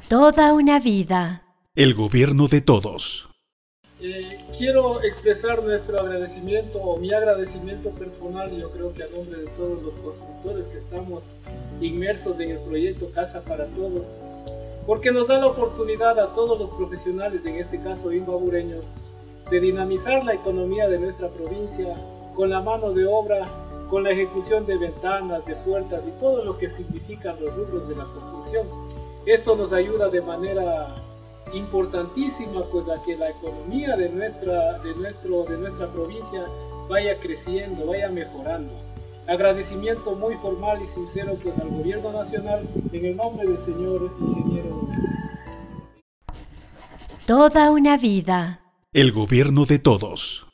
Toda una vida. El gobierno de todos. Quiero expresar nuestro agradecimiento o mi agradecimiento personal, yo creo que a nombre de todos los constructores que estamos inmersos en el proyecto Casa para Todos, porque nos da la oportunidad a todos los profesionales, en este caso imbabureños, de dinamizar la economía de nuestra provincia con la mano de obra, con la ejecución de ventanas, de puertas y todo lo que significan los rubros de la construcción. Esto nos ayuda de manera importantísima pues a que la economía de nuestra provincia vaya creciendo, vaya mejorando. Agradecimiento muy formal y sincero pues al gobierno nacional en el nombre del señor ingeniero. Toda una vida. El gobierno de todos.